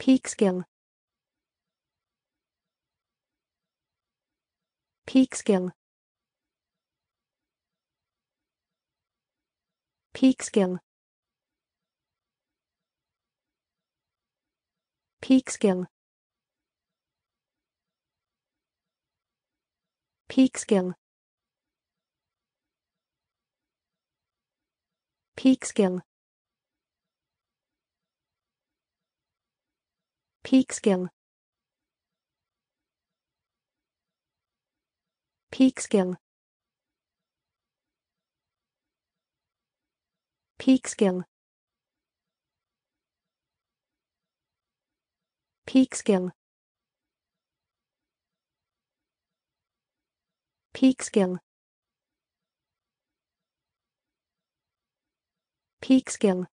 Peekskill. Peekskill. Peekskill. Peekskill. Peekskill. Peekskill. Peekskill. Peekskill. Peekskill. Peekskill. Peekskill. Peekskill.